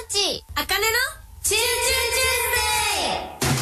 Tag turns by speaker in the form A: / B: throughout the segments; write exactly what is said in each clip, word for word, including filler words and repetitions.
A: チー、
B: あかねの
A: チューチューチューズデー。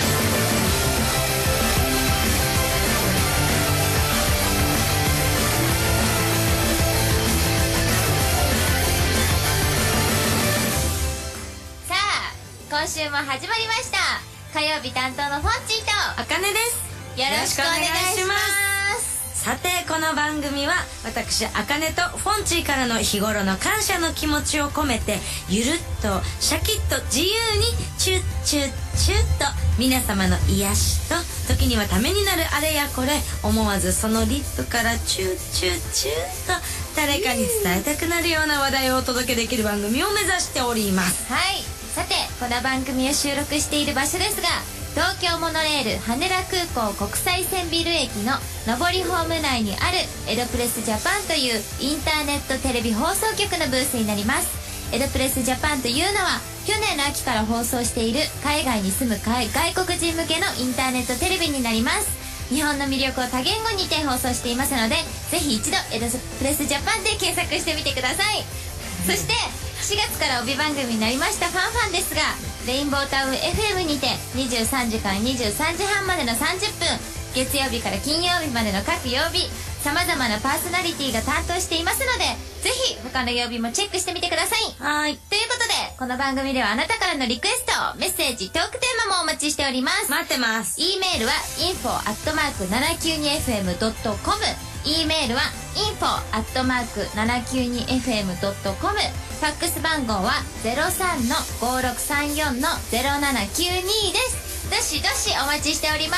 A: さあ、今週も始まりました。火曜日担当のフォンチーと
B: あかねです。
A: よろしくお願いします。
B: さて、この番組は私あかねとフォンチーからの日頃の感謝の気持ちを込めて、ゆるっとシャキッと自由にチュッチュッチュッと皆様の癒しと時にはためになるあれやこれ、思わずそのリップからチュッチュッチュッと誰かに伝えたくなるような話題をお届けできる番組を目指しております。
A: はい、さてこの番組を収録している場所ですが、東京モノレール羽田空港国際線ビル駅の上りホーム内にあるエドプレスジャパンというインターネットテレビ放送局のブースになります。エドプレスジャパンというのは去年の秋から放送している海外に住む外国人向けのインターネットテレビになります。日本の魅力を多言語にて放送していますので、ぜひ一度エドプレスジャパンで検索してみてください。そしてしがつから帯番組になりましたファンファンですが、レインボータウン エフエム にてにじゅうさんじからにじゅうさんじはんまでのさんじゅっぷん、月曜日から金曜日までの各曜日、さまざまなパーソナリティが担当していますので、ぜひ他の曜日もチェックしてみてください。
B: はい。
A: ということで、この番組ではあなたからのリクエスト、メッセージ、トークテーマもお待ちしております。
B: 待ってます。
A: E メールは インフォ アットマーク ななきゅうにエフエム ドットコム、 E メールは インフォ アットマーク ななきゅうにエフエム ドットコム、 ファックス番号は ゼロさんのごろくさんよんのゼロななきゅうに です。どしどしお待ちしております。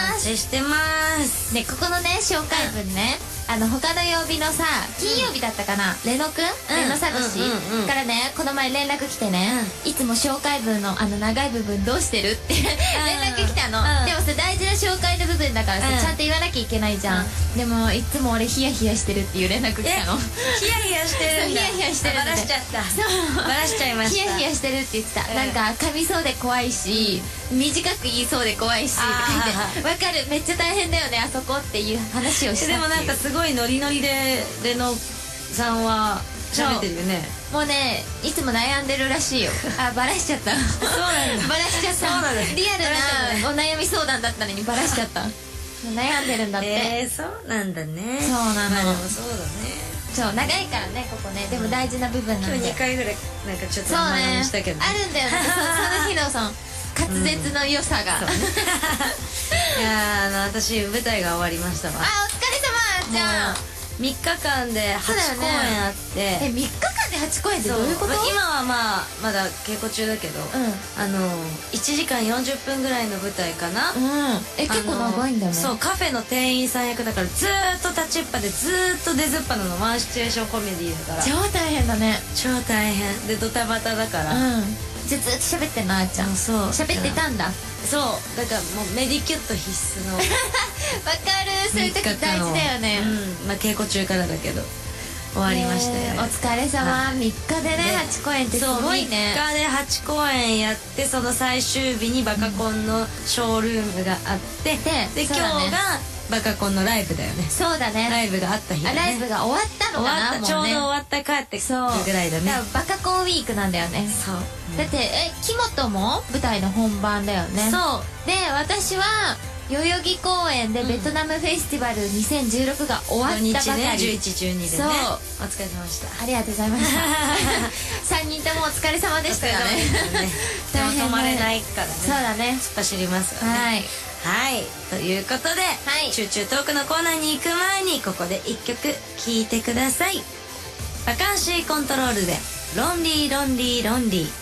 B: お待ちしてます。
A: ね、ここのね紹介文ね、あの他の曜日のさ、金曜日だったかな、レノくん、レノサトシからね、この前連絡来てね、いつも紹介文のあの長い部分どうしてるって連絡来たの。でもさ、大事な紹介の部分だからさ、ちゃんと言わなきゃいけないじゃん。でもいつも俺ヒヤヒヤしてるっていう連絡来たの。
B: ヒヤヒヤしてるんだ。
A: ヒヤヒヤしてる。
B: バラしちゃった。バラしちゃいました。
A: ヒヤヒヤしてるって言ってた。なんか噛みそうで怖いし、短く言いそうで怖いしとか言って、わかる、めっちゃ大変だよねあそこっていう話をしたっていう。
B: でもなんかすごいノリノリでレノさんは喋ってるよね。
A: もうね、いつも悩んでるらしいよ。あ、バラしちゃった。そうなんだ。バラしちゃった。
B: そうなんだ。
A: リアルなお悩み相談だったのにバラしちゃった。悩んでるんだって。
B: えー、そうなんだね。
A: そうなの。
B: まあでもそうだね。
A: そう、長いからね、ここね。でも大事な部分なんで。
B: 今日にかいぐらいなんかちょっと甘々にしたけどね。
A: あるんだよね。その日のその滑舌の良さが。
B: いや、あの私舞台が終わりましたわ。
A: あ、お疲れ様じゃん。
B: みっかかんではちこうえんあって。
A: え、みっかかんではちこえんってどういうこと？
B: 今はまあまだ稽古中だけど、あのいちじかんよんじゅっぷんぐらいの舞台かな。
A: え、結構長いんだね。
B: そう、カフェの店員さん役だからずーっと立ちっぱでずーっと出ずっぱなの。ワンシチュエーションコメディだから
A: 超大変だね。
B: 超大変でドタバタだから。
A: じゃあずっと喋ってんの、あーちゃん。そう喋ってたんだ。
B: そうだからもうメディキュット必須の。わか
A: る、そういう時大事だよね。
B: うん、まあ稽古中からだけど終わりましたよ。
A: お疲れ様。みっかでねはちこえんってすごいね。
B: みっかではちこえんやって、その最終日にバカコンのショールームがあって、で今日がバカコンのライブだよね。そうだね、ライブがあった日だね。ライブが終わったのかな。ちょうど終わった帰ってくるぐらいだね。
A: バカコンウィークなんだよね。そうだって、え、木本も舞台の本番だよね。そうで、私は代々木公園でベトナムフェスティバルにせんじゅうろくが終わったばかり。じゅういち、じゅうにでね。お疲れ様でした。ありがとうございましたさんにんともお疲れ様でしたよね。
B: 止まれないからね。
A: そうだね、
B: 突っ走りますよね。はいはい、ということで、チューチュートークのコーナーに行く前にここでいっきょく聴いてください。バカンシーコントロールでロンリーロンリーロンリー。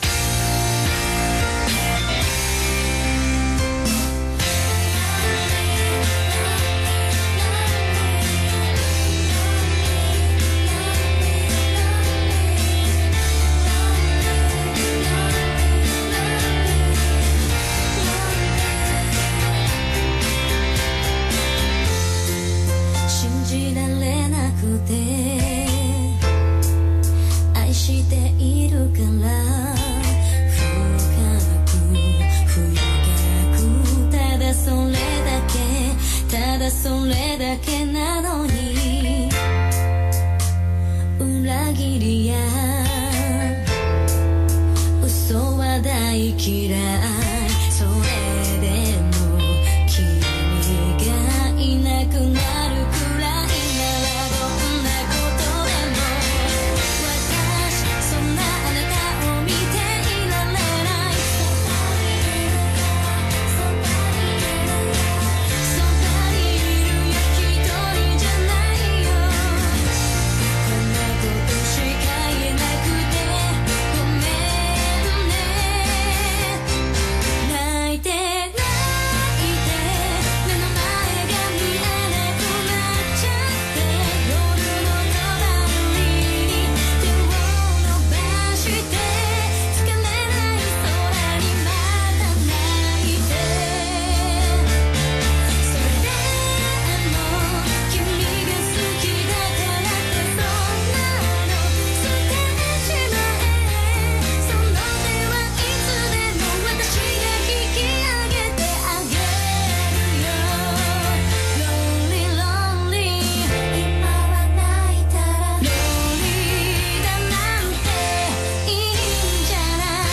B: それだけなのに裏切りや嫌いそれでも君がいなくなるくらいならどんなことでも私そんなあなたを見ていられないそばにいるよ一人じゃないよこんなことしか言えなくてごめんね泣いて泣いて目の前が見えなくなっちゃって夜の隣に手を伸ばしてつかめない空にまた泣いてそれでも君が好きだからってそんなの捨てちまえその手はいつでも私が引き上げてあげるよ Lonely Lonely 今は泣いたら Lonely だなんていいんじゃない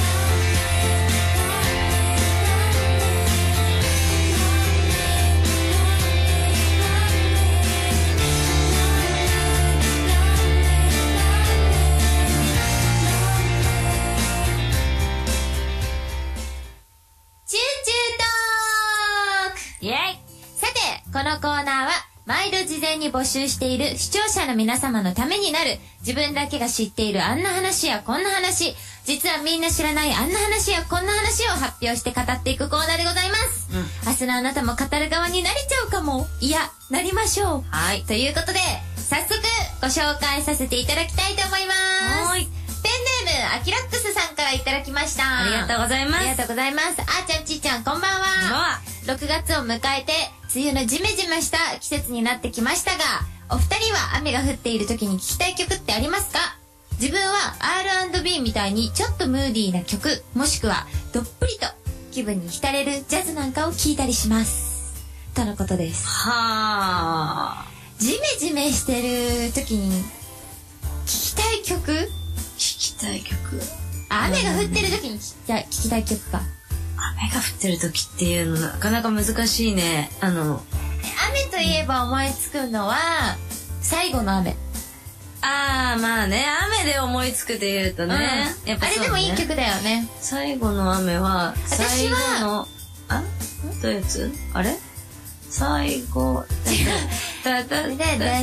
A: チューチュートーク
B: イエイ
A: さて、このコーナーは毎度事前に募集している視聴者の皆様のためになる自分だけが知っているあんな話やこんな話、実はみんな知らないあんな話やこんな話を発表して語っていくコーナーでございます、
B: うん
A: 明日のあなたも語る側になれちゃうかも。いや、なりましょう。
B: はい
A: ということで早速ご紹介させていただきたいと思います。
B: はーい
A: ペンネームアキラックスさんからいただきました。
B: ありがとうございます
A: ありがとうございます。あーちゃんちーちゃんこんばんは。
B: こんばんは
A: ろくがつを迎えて梅雨のジメジメした季節になってきましたが、お二人は雨が降っている時に聴きたい曲ってありますか？自分は アールアンドビー みたいにちょっとムーディーな曲、もしくはどっぷりと気分に浸れるジャズなんかを聴いたりしますとのことです。
B: はあ
A: ジメジメしてる時に聴きたい曲？
B: 聞きたい曲
A: あ、雨が降ってる時に聴きたい、聴きたい曲か。
B: 雨が降ってる時っていうのなかなか難しいね。あの
A: 雨といえば思いつくのは最後の雨。
B: あーまあね雨で思いつくで言うとね、
A: うん
B: やっぱそうね
A: あれでもいい曲だよね。
B: 最後の雨は最
A: 私は
B: 後のあどういうやつあれ最後だだだだだだだだだ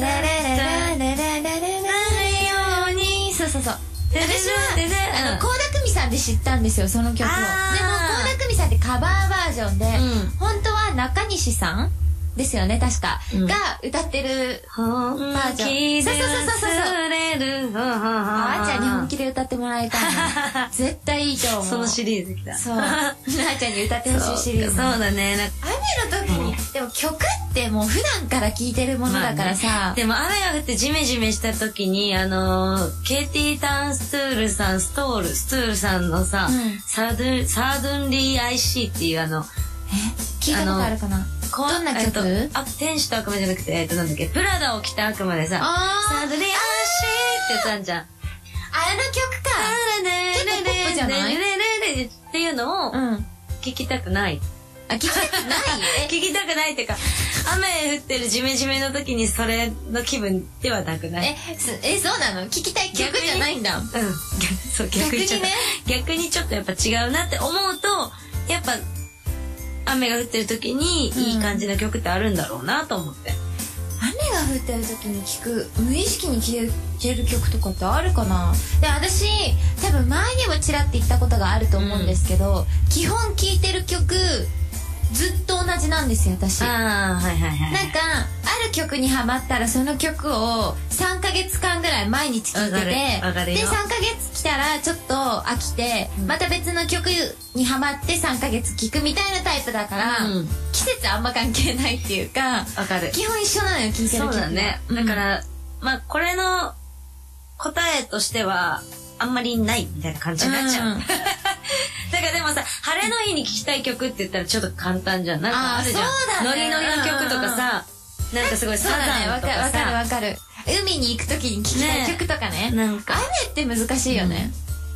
B: ように
A: そうそうそう。
B: でで
A: 私は
B: でで
A: あの倖田來未さんで知ったんですよ、その曲を。でも
B: あー
A: 倖田來未さんってカバーバージョンで、
B: うん
A: 本当は中西さんですよね確か、
B: うん
A: が歌ってる。
B: 本気で
A: そうそうそうそうそう
B: 忘れる
A: あーちゃんに本気で歌ってもらいたいな。絶対いいと思う。
B: そのシリーズきた
A: そう。なーちゃんに歌ってほしいシリーズ。
B: そうそうだねなんか
A: 雨の時に、でも曲ってもう普段から聴いてるものだからさ、
B: まあね、でも雨が降ってジメジメした時にあのー、ケイティ・ターンストゥールさんストールストゥールさんのさ、
A: うん
B: サードゥサードゥンリー アイシー っていうあの
A: 聞いたことあるかな。
B: こう
A: どんな曲？
B: えっとあ天使と悪魔じゃなくてえっとなんだっけプラダを着た悪魔でさ
A: あー
B: サードゥンリー アイシー ってやつあんじゃん
A: あの曲か。結構ポップじゃない
B: っていうのを
A: うん。
B: 聞きたくない
A: あ、聞きたくない
B: 聞きたくないっていうか雨降ってるジメジメの時にそれの気分ではなくない
A: え、え、すえ、そうなの？聞きたい曲じゃないんだ。
B: うん、逆そう逆にちょっと
A: 逆
B: 逆にちょっとやっぱ違うなって思うとやっぱ雨が降ってる時にいい感じの曲ってあるんだろうなと思って、
A: 雨が降ってる時に聴く、無意識に聴ける曲とかってあるかな。で、私多分前にもちらって言ったことがあると思うんですけど、うん、基本聴いてる曲ずっと同じなんですよ私。
B: ああはいはいはい。
A: なんかある曲にハマったらその曲をさんかげつかんぐらい毎日聴いてて、でさんかげつ来たらちょっと飽きて、うん、また別の曲にハマってさんかげつ聴くみたいなタイプだから、うん、季節あんま関係ないっていうか、
B: わかる。
A: 基本一緒なのよ聴いてる曲は。
B: そうだね。だから、うん、まあこれの答えとしてはあんまりないみたいな感じになっちゃう。うんだからでもさ晴れの日に聴きたい曲って言ったらちょっと簡単じゃん。なんかあるじゃん。
A: そうだね、
B: ノリノリの曲とかさ、なんかすごいサザンとかさ、
A: わかるわかる。海に行く時に聴きたい曲とかね。
B: なんか
A: 雨って難しいよね。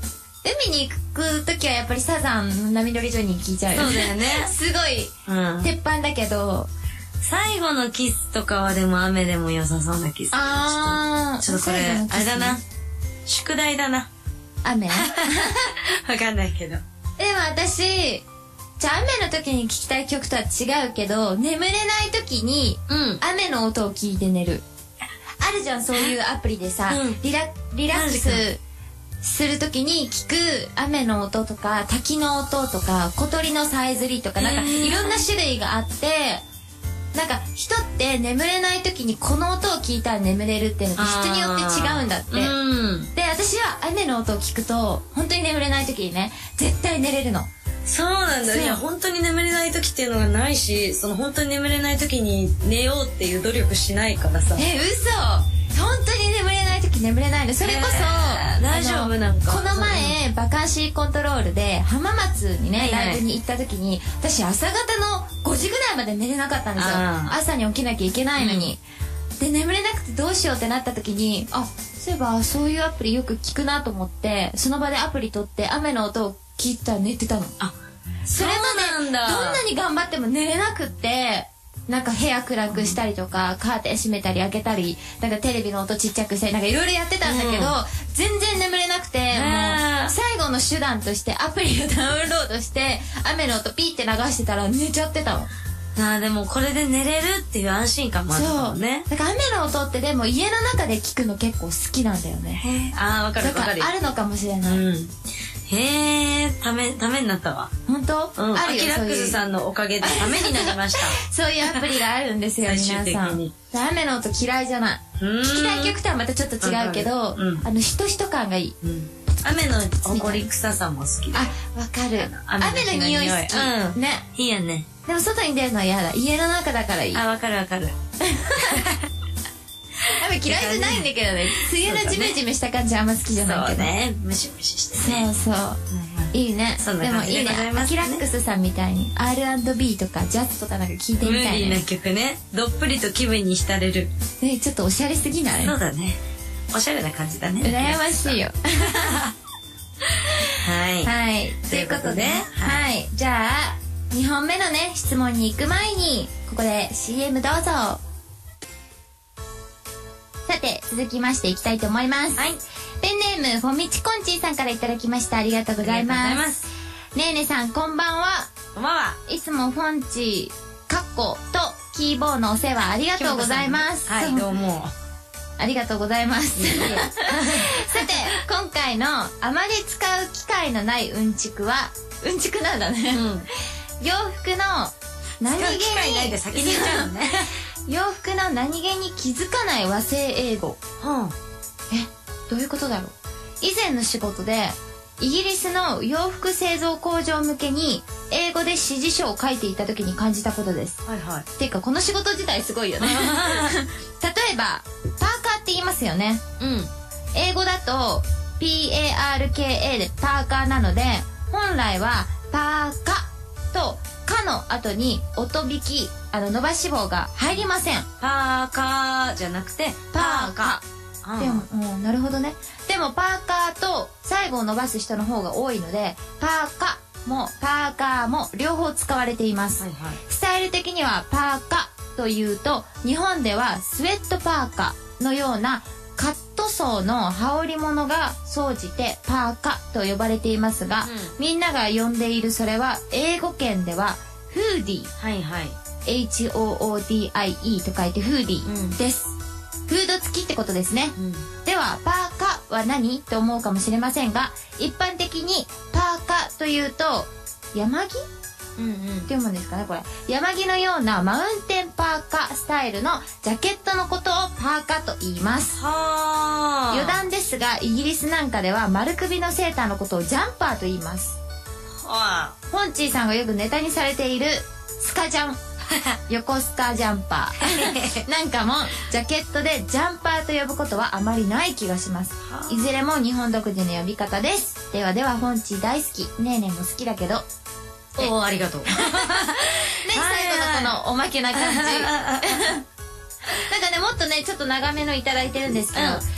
A: 海に行く時はやっぱりサザン波乗りジョニー聞いちゃうよね。
B: そうだよね
A: すごい、
B: うん、
A: 鉄板だけど、
B: 最後のキスとかはでも雨でも良さそうな気する。
A: あー、
B: ちょっとこれあれだな、宿題だな。
A: 雨
B: わかんないけど。
A: でも私、じゃあ雨の時に聴きたい曲とは違うけど、眠れない時に雨の音を聞いて寝る。あるじゃん、そういうアプリでさ、
B: うん、
A: リラリラックスする時に聞く雨の音とか滝の音とか小鳥のさえずりとか、なんかいろんな種類があって、なんか人って眠れない時にこの音を聞いたら眠れるっていうのって人によって違うんだって、うん、で私は雨の音を聞くと本当に眠れない時にね、絶対寝れるの。
B: そうなんだ。いや本当に眠れない時っていうのがないし、その本当に眠れない時に寝ようっていう努力しないからさ。
A: え、嘘。本当に眠れない時眠れないの。それこそ、
B: えー、大丈夫なんか。
A: この前バカンシーコントロールで浜松にね、はいはい、ライブに行った時に、私朝方のごじぐらいまで寝れなかったんですよ。朝に起きなきゃいけないのに、うん、で眠れなくてどうしようってなった時に、あ、そういえばそういうアプリよく聞くなと思って、その場でアプリ取って雨の音を聞いたら寝てたの。あ、それまでどんなに頑張っても寝れなくって、なんか部屋暗くしたりとか、カーテン閉めたり開けたり、なんかテレビの音ちっちゃくしたり、なんかいろいろやってたんだけど、うん、全然眠れなくて、もう最後の手段としてアプリをダウンロードして雨の音ピーって流してたら寝ちゃってたの。
B: あー、でもこれで寝れるっていう安心感もあるもんね。
A: そう。だから雨の音ってでも家の中で聞くの結構好きなんだよね。
B: あー、わかるわかる。
A: あるのかもしれない。うん、
B: へえ、ため、ためになったわ。
A: 本当？
B: うん、アキラックスさんのおかげでためになりました。
A: そういうアプリがあるんですよ、皆さん。雨の音嫌いじゃない。聞きたい曲とはまたちょっと違うけど、うん、あの、しとしと感がいい。うん、
B: 雨の埃臭さも好きだ。
A: あ、わかる。雨の匂い好き。うん。ね。
B: いいよね。
A: でも外に出るのは嫌だ。家の中だからいい。
B: あ、わかるわかる。
A: 雨嫌いじゃないんだけどね。梅雨のジメジメした感じあんま好きじゃないけど。
B: そうね。ムシムシしてね。
A: そうそう。いいね。でもいいね。アキラックスさんみたいに アールアンドビー とかジャズとかなんか聞いてみたいね。
B: ムーディーな曲ね。どっぷりと気分に浸れる。
A: ね、ちょっとおしゃれすぎない？
B: そうだね。おしゃれな感じだね。
A: 羨ましいよ。
B: はい。
A: はい。ということで、はい。じゃあにほんめのね質問に行く前にここで シーエム どうぞ。さて続きましていきたいと思います。はい。ペンネームフォミチコンチーさんからいただきました。ありがとうございます。ねえねさんこんばんは。
B: こんばんは。
A: いつもフォンチカッコとキーボーのお世話ありがとうございます。
B: はい、どうも。
A: ありがとうございます。さて今回のあまり使う機会のないうんちくはうんちくなんだね。うん、洋服の何気に
B: 機会ないで先に言っちゃうのね。
A: 洋服の何気に気づかない和製英語。うん、え、どういうことだろう。以前の仕事でイギリスの洋服製造工場向けに英語で指示書を書いていた時に感じたことです。はいはい。っていうかこの仕事自体すごいよね。例えばパーカーって言いますよね。うん。英語だと ピーエーアールケーエー でパーカーなので、本来はパーカとカの後に音引き、あの伸ばし棒が入りません。
B: パーカーじゃなくてパーカー。
A: でも、うん、なるほどね。でもパーカーと最後を伸ばす人の方が多いので、パーカもパーカーも両方使われています。はいはい、スタイル的にはパーカというと、日本ではスウェットパーカのようなカットソーの羽織物が総じてパーカと呼ばれていますが、うん、みんなが呼んでいるそれは英語圏ではフーディー、はいはい、エイチオーオーディーアイイー と書いてフーディーです。うん、フード付きってことですね。うん、ではパーカは何と思うかもしれませんが、一般的にパーカというと山着、うんうん、って読むんですかねこれ。山着のようなマウンテンパーカスタイルのジャケットのことをパーカと言います。は余談ですが、イギリスなんかでは丸首のセーターのことをジャンパーと言います。はポンチーさんがよくネタにされているスカジャン横スカジャンパーなんかもジャケットでジャンパーと呼ぶことはあまりない気がします。いずれも日本独自の呼び方です。ではではフォンチー大好き、ねえねえも好きだけど。
B: おー、ありがとう。ね、
A: 最後のこのおまけな感じ。なんかね、もっとねちょっと長めのいただいてるんですけど、うん、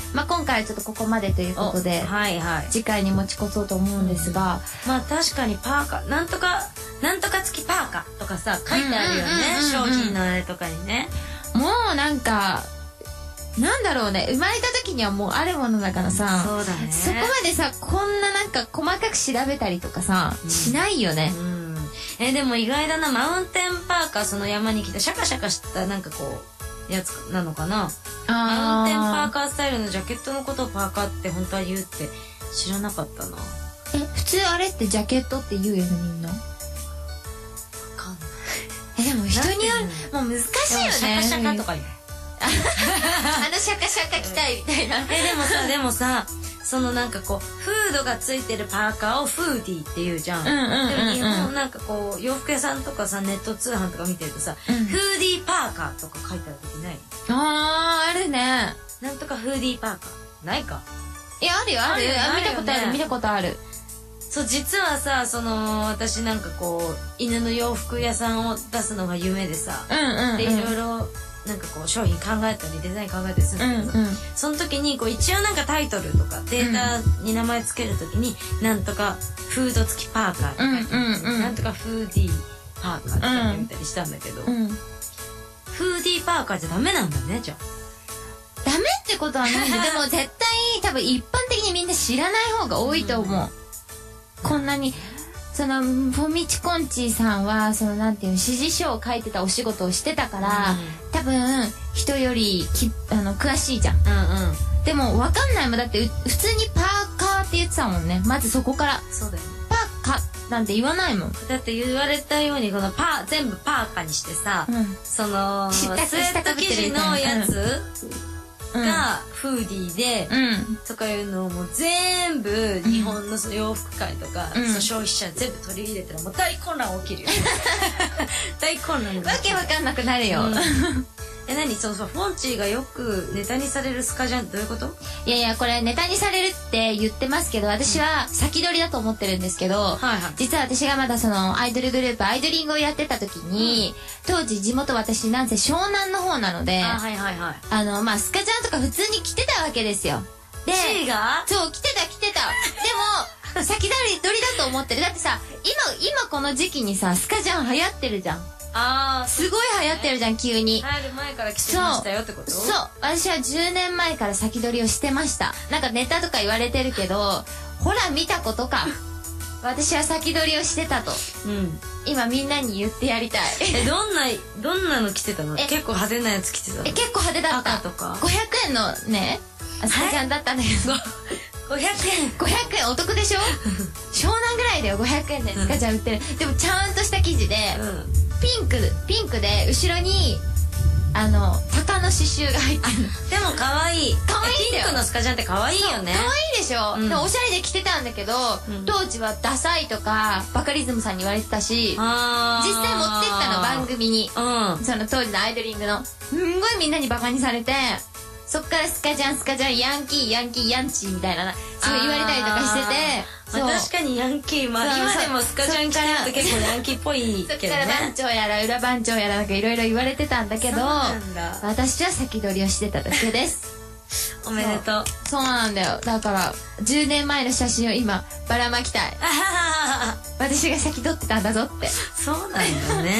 A: まあ今回はちょっとここまでということで、
B: はいはい、
A: 次回に持ち越そうと思うんですが、
B: うん、まあ確かにパーカーなんとかなんとか付きパーカーとかさ書いてあるよね、商品のあれとかにね。
A: もうなんかなんだろうね、生まれた時にはもうあるものだからさ、
B: そうだね、
A: そこまでさこんななんか細かく調べたりとかさ、うん、しないよね、うん、
B: えでも意外だな、マウンテンパーカー、その山に来たシャカシャカしたなんかこうやつなのかな。あマウンテンパーカースタイルのジャケットのことをパーカーって本当は言うって知らなかったな。
A: え普通あれってジャケットって言うよねみんな。わ
B: かんない。
A: えでも人によるもう難しいよね。
B: シャカシャカとか言う
A: あのシャカシャカ着たいみたいな。
B: えでもさでもさそのなんかこうフードがついてるパーカーをフーディーって言うじゃん。でも日本なんかこう洋服屋さんとかさネット通販とか見てるとさ、うん、フーディーパーカーとか書いてある時ない？
A: あーあるね。
B: なんとかフーディーパーカーないか？
A: いやあるよあるよ、見たことある見たことある。
B: そう実はさその私なんかこう犬の洋服屋さんを出すのが夢でさ、でいろいろなんかこう商品考えたりデザイン考えたりするんだけど、うんうん、その時にこう一応なんかタイトルとかデータに名前つける時に、うん、なんとかフード付きパーカーって書いてある、うんうん、なんとかフーディーパーカーって書いてみたりしたんだけど、うん、フーディーパーカーじゃダメなんだね。じゃあ
A: ダメってことはないんででも絶対多分一般的にみんな知らない方が多いと思う、うん、こんなにそのフォミチコンチーさんはそのなんていうの指示書を書いてたお仕事をしてたから、うん、多分人よりきあの詳しいじゃん、うんうん、でも分かんないもんだって普通にパーカーって言ってたもんね。まずそこから
B: そうだよ、ね、
A: パーカーなんて言わないもん。
B: だって言われたようにこのパー全部パーカーにしてさ、うん、そのスウェット生地のやつ、うん、がフーディーで、うん、とかいうのをもう全部日本の洋服界とか、うん、その消費者全部取り入れたらもう大混乱起きるよ大混乱
A: わけわかんなくなるよ、うん、
B: え何そうそうフォンチーがよくネタにされるスカジャンどういうこと？
A: いやいやこれネタにされるって言ってますけど私は先取りだと思ってるんですけど、うんはいはい、実は私がまだそのアイドルグループアイドリングをやってた時に、うん、当時地元私なんせ湘南の方なのであ、はいはいはい、あのまあスカジャンとか普通に着てたわけですよ。で
B: シーが
A: そう着てた着てたでも先取りだと思ってる。だってさ今今この時期にさスカジャン流行ってるじゃん。
B: あー
A: すごい流行ってるじゃん急に。
B: 入る前から着てましたよってこと？
A: そう私はじゅうねんまえから先取りをしてました。なんかネタとか言われてるけどほら見たことか私は先取りをしてたと、うん、今みんなに言ってやりたい
B: えどんなどんなの着てたの？結構派手なやつ着てたの？
A: え結構派手だった。
B: 赤とか
A: ごひゃくえんのねスカジャンだったんだけど
B: ごひゃくえん
A: ごひゃくえんお得でしょ湘南ぐらいだよごひゃくえんでスカジャン売ってる、うん、でもちゃんとした生地で、うんピンクピンクで後ろにあの鷹の刺繍が入ってる。
B: でも可愛い
A: 可愛いんだよ。
B: ピンクのスカジャンって可愛いよね。
A: 可愛いでしょ、うん、でおしゃれで着てたんだけど、うん、当時はダサいとかバカリズムさんに言われてたし実際持ってったの番組に、うん、その当時のアイドリングのすんごいみんなにバカにされてそっからスカジャンスカジャンヤンキーヤンキーヤンチーみたいなそう言われたりとかしてて
B: まあ、確かにヤンキー、まあ、今でもスカジャン着てると結構ヤンキーっぽいけどね。そっから
A: 番長やら裏番長やらなんかいろいろ言われてたんだけど私は先取りをしてただけです
B: おめでとう。
A: そうなんだよ。だからじゅうねんまえの写真を今ばらまきたい私が先取ってたんだぞって
B: そうなんだね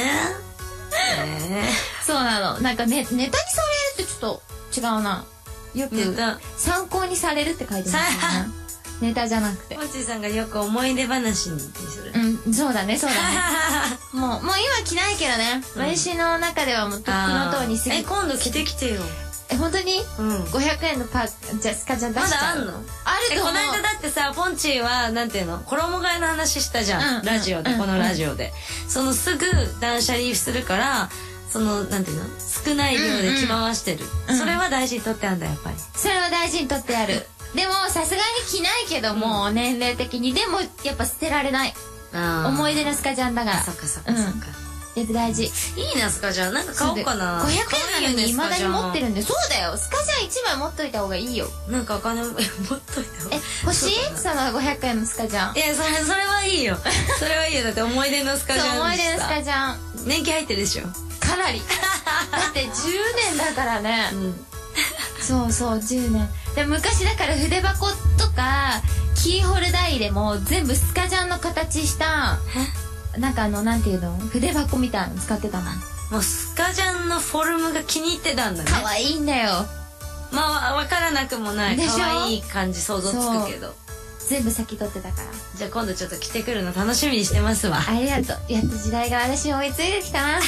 A: えー、そうなの。なんか、ね、ネタにされるってちょっと違うな。よく参考にされるって書いてますねネタじゃなくて
B: モッチーさんがよく思い出話にする。
A: うんそうだねそうだねもうもう今着ないけどね、うん、私の中ではもうとっくの塔に過ぎ
B: え今度着てきてよ。
A: え本当に、うん、ごひゃくえんのパじゃスカジャン出しちゃう。
B: まだあんの？あ
A: ると思う。
B: この間だってさポンチーはなんていうの衣替えの話したじゃん、うん、ラジオで、うん、このラジオで、うん、そのすぐ断捨離するからそのなんていうの少ない量で着回してる、うんうん、それは大事にとってあるんだやっぱり。
A: それは大事にとってあるでもさすがに着ないけども、うん、年齢的にでもやっぱ捨てられない思い出のスカジャンだから。
B: そっかそっかそっか、
A: うん、で大事。い
B: いなスカジャンなんか買おうかな。
A: ごひゃくえんなのに未だに持ってるんで。そうだよスカジャンいちまい持っといた方がいいよ。
B: なんかお金持っといた方が
A: え欲しい？そのごひゃくえんのスカジャン。
B: いやそれそれはいいよそれはいいよ。だって思い出のスカジャン
A: そう思い出のスカジャン
B: 年季入ってるでしょ
A: かなりだってじゅうねんだからね、うん、そうそうじゅうねんで昔だから筆箱とかキーホルダー入れも全部スカジャンの形したなんかあのなんていうの筆箱みたいなの使ってたの。
B: もうスカジャンのフォルムが気に入ってたんだね。
A: 可愛いんだよ。
B: まあ分からなくもない。
A: でしょ。
B: 可愛い感じ想像つくけど
A: 全部先取ってたから。
B: じゃあ今度ちょっと着てくるの楽しみにしてますわ。
A: ありがとう。やっと時代が私に追いついてきたな。はい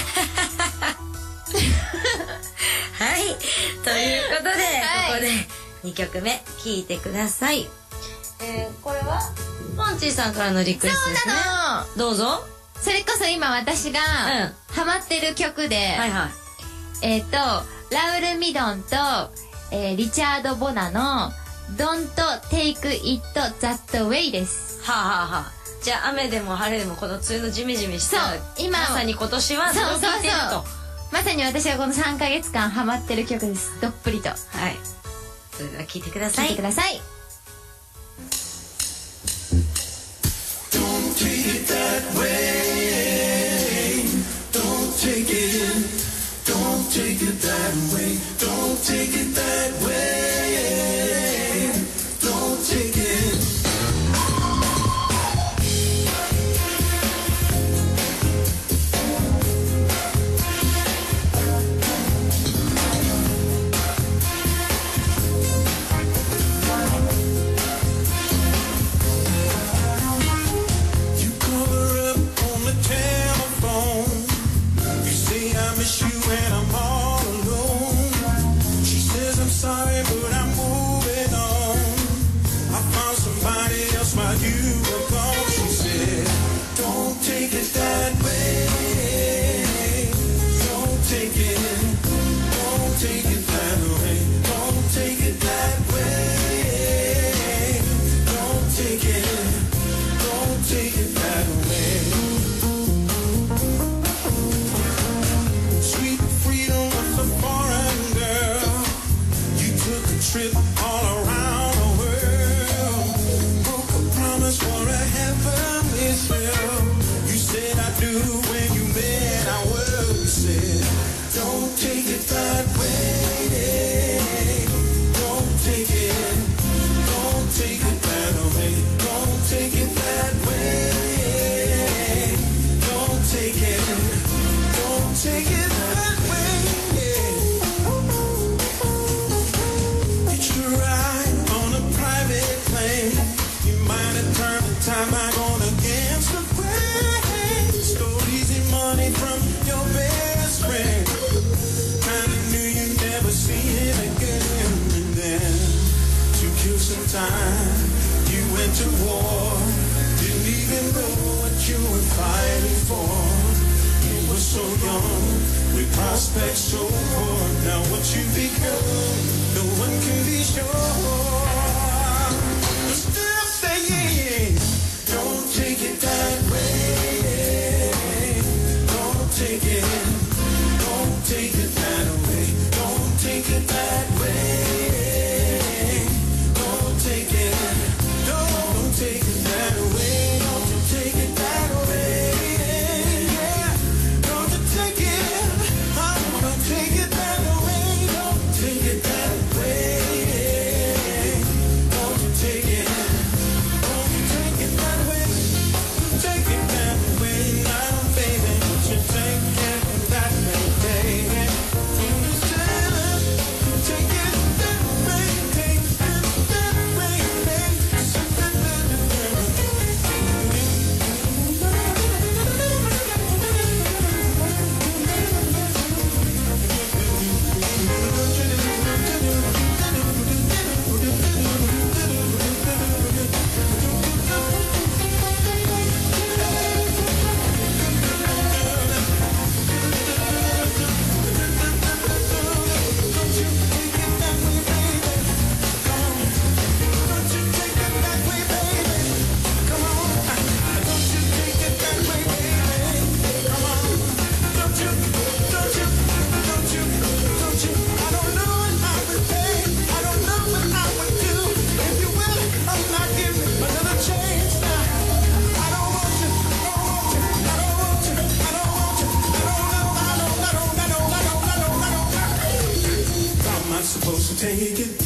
B: ということで、
A: はい、
B: ここでにきょくめ聴いてください。えー、これはポンチーさんからのリクエストですね。
A: そうなの。
B: どうぞ。
A: それこそ今私がハマってる曲で、
B: はいはい、
A: えっとラウル・ミドンと、えー、リチャード・ボナの Don't Take It That Way です。
B: はあはあはあ。じゃあ雨でも晴れでもこの梅雨のジメジメした
A: 今
B: まさに今年はそうそうそうと
A: まさに私はこのさんかげつかんハマってる曲です。どっぷりと。はい。
B: それでは聴いてください。
A: 聴いてください。
C: Don't take it that way. Don't take it. Don't take it that way. Don't take it that way. Don't take it. Sorry, but I'm moving on. I found somebody else while you were gone. She said, don't take it that way. Don't take it. Don't take it that way. Don't take it that way. Don't take it. Don't take it that way. Sweet freedom of a foreign girl. Trip all around the world. Broke a promise for a heavenly thrill. You said I do when you meant I would. You said, don't take it that way. Don't take it. Don't take it that way. Don't take it that way. Don't take it. Don't take it that way. Time I gone against the grain. Stole easy money from your best friend. Kinda knew you'd never see it again. And then to kill some time, you went to war. Didn't even know what you were fighting for. You were so young, with prospects so poor. Now what you become, no one can be sure. But still saying, don't take it that way. Don't take it. Don't take it that way. Don't take it that way. Don't take it. Don't take it that way. Don't you take it that way. Yeah. Don't you take it. I wanna take it that way. Don't take it that way. Don't you take it. I'm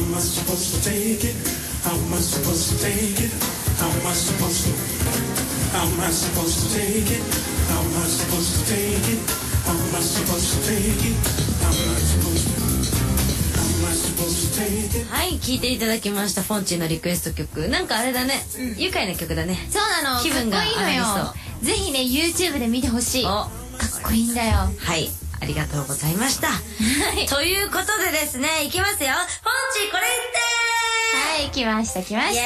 C: am I supposed to take it? How am I supposed to take it? How am I supposed to? How am I supposed to take it? How am I supposed to take it? How am I supposed to take it? How am I supposed to? How am I supposed to take it?
B: はい、聴いていただきました。フォンチーのリクエスト曲。なんかあれだね、うん、愉快な曲だね。
A: そうなの、
B: 気分が
A: かっこいいのよ。ぜひね YouTube で見てほしい。かっこいいんだよ。
B: はい、ありがとうございました。はい、ということでですね、いきますよ。フォンチーこれ言って
A: はい、来ました来ました。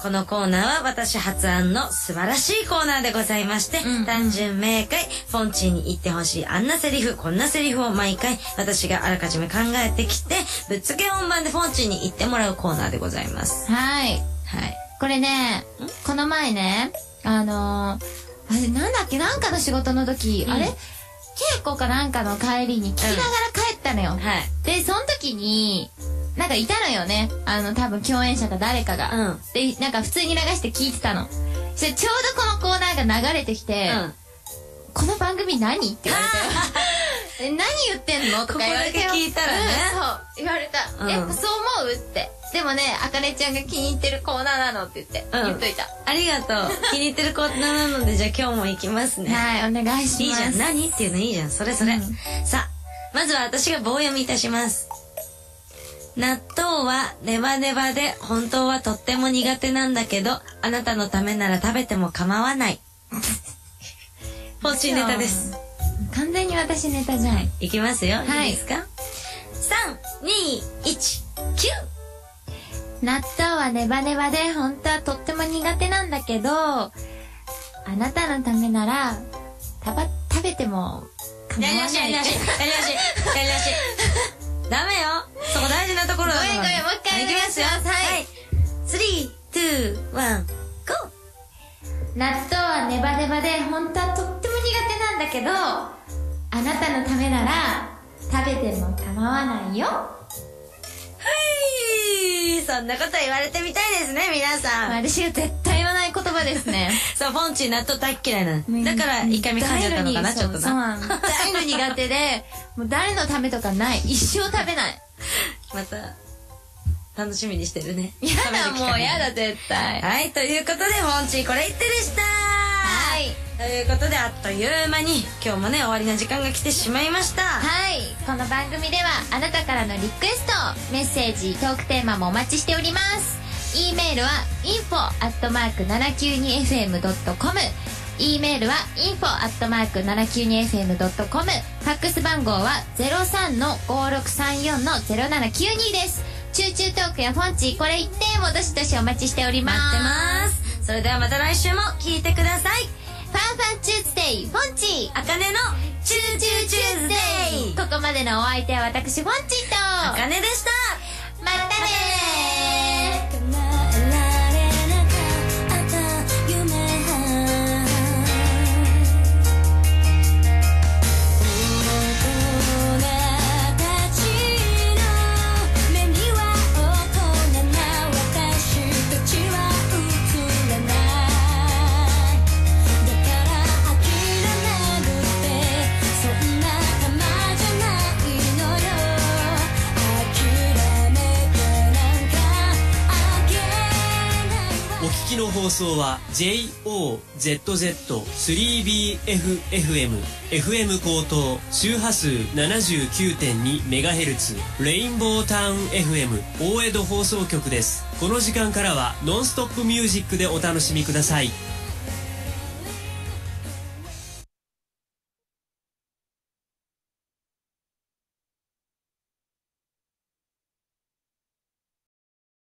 B: このコーナーは私発案の素晴らしいコーナーでございまして、うん、単純明快、フォンチーに言ってほしいあんなセリフこんなセリフを毎回私があらかじめ考えてきて、ぶっつけ本番でフォンチーに言ってもらうコーナーでございます。
A: はい、はい、これね、この前ね、あのー、あれなんだっけ、なんかの仕事の時、うん、あれ稽古かなんかの帰りに聞きながら帰ったのよ、うん、はい、でその時になんかいたのよね、あの多分共演者か誰かが、うん、でなんか普通に流して聞いてたの。そしてちょうどこのコーナーが流れてきて、うん、この番組何って言われて何言ってんのとか言われて、
B: ここだけ聞いたらね、
A: うん、そう言われた、うん、えそう思うって、でもねあかねちゃんが気に入ってるコーナーなのって言って、うん、言っといた。
B: ありがとう。気に入ってるコーナーなのでじゃあ今日も行きますね。
A: はい、お願いします。
B: いいじゃん、何っていうのいいじゃん、それそれ、うん、さあまずは私が棒読みいたします。納豆はネバネバで本当はとっても苦手なんだけど、あなたのためなら食べても構わない。フォンチーネタです。
A: 完全に私ネタじゃん。
B: いきますよ、はい、いいですか。さん、に、いち、きゅう。
A: 納豆はネバネバで本当はとっても苦手なんだけど、あなたのためならたば食べても構わない。やりなしやりなしやりなしやりなし
B: ダメよ、そこ大事なところだから。
A: ごめんごめん、もう一回お願いします。
B: はい、スリー、ツー、ワン、ゴー。
A: 納豆はネバネバで本当はとっても苦手なんだけど、あなたのためなら食べても構わないよ。は
B: い、そんなこと言われてみたいですね皆さん。
A: 私が絶対言わない言葉ですね。
B: そう、フォンチー納豆大っ嫌いなのだから一回目噛んじゃったのかな、ちょっとな。
A: 大の苦手でもう誰のためとかない、一生食べない。
B: また楽しみにしてるね。
A: やだ、もうやだ絶対。
B: はい、ということでフォンチーこれ言ってでした。はい、ということであっという間に今日もね終わりの時間が来てしまいました。
A: はい、この番組ではあなたからのリクエスト、メッセージ、トークテーマもお待ちしております。 E メールは インフォ アットマーク ななきゅうにエフエム ドットコム、 E メールは インフォ アットマーク ななきゅうにエフエム ドットコム、 ファックス番号は ゼロさんのごろくさんよんのゼロななきゅうにです。チューチュートークやフォンチーこれ言ってもどしどしお待ちしております。
B: 待ってます。それではまた来週も聞いてください。
A: ファンファンチューズデイ、フォンチー、
B: あかねのチューチューチューズデイ。
A: ここまでのお相手は私フォンチーと
B: あかねでした。
A: またねー。
D: の放送は ジェイオーゼットゼットスリービーエフエフエム エフエム 高等周波数 ななじゅうきゅうてんにメガヘルツ レインボータウン エフエム 大江戸放送局です。この時間からはノンストップミュージックでお楽しみください。